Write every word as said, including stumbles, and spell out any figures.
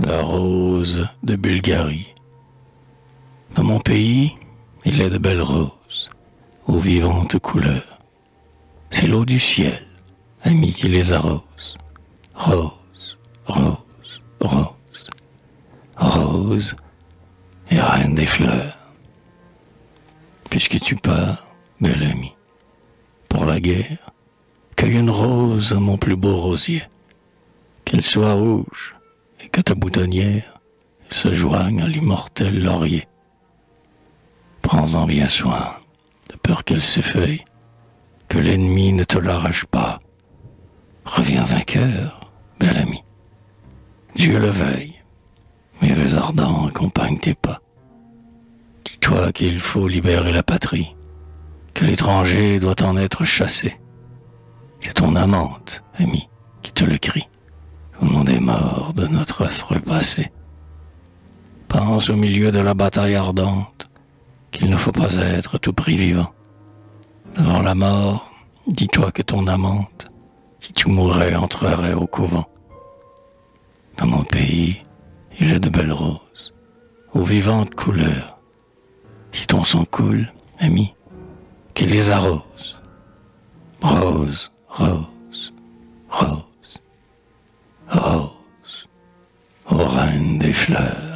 la rose de Bulgarie. Dans mon pays, il y a de belles roses, aux vivantes couleurs. C'est l'eau du ciel, ami, qui les arrose. Rose, rose, rose, rose et reine des fleurs. Puisque tu pars, bel ami, pour la guerre, cueille une rose à mon plus beau rosier, qu'elle soit rouge et que ta boutonnière se joigne à l'immortel laurier. Prends-en bien soin, de peur qu'elle s'effeuille, que l'ennemi ne te l'arrache pas. Reviens vainqueur, bel ami. Dieu le veuille, mes vœux ardents accompagnent tes pas. Dis-toi qu'il faut libérer la patrie, que l'étranger doit en être chassé. C'est ton amante, ami, qui te le crie, au nom des morts de notre affreux passé. Pense au milieu de la bataille ardente, qu'il ne faut pas être à tout prix vivant. Devant la mort, dis-toi que ton amante, si tu mourrais, entrerait au couvent. Dans mon pays, il y a de belles roses, aux vivantes couleurs. Si ton sang coule, ami, qu'il les arrose. Rose, rose, rose, rose, ô reine des fleurs.